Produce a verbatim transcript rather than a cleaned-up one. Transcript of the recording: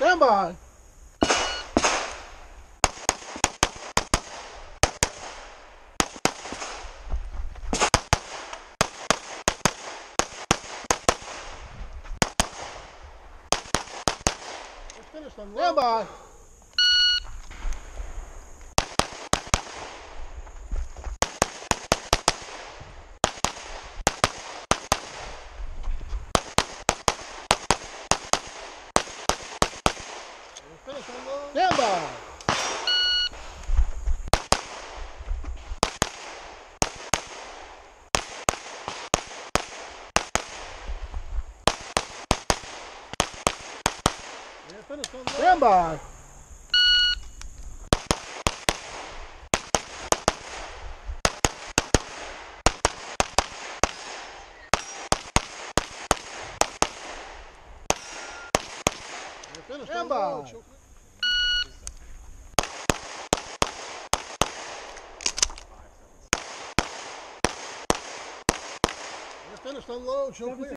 Stand by. Finish them. Stand by. Finish them. Stand by. Stand by. Stand by. Finish, unload, show clear.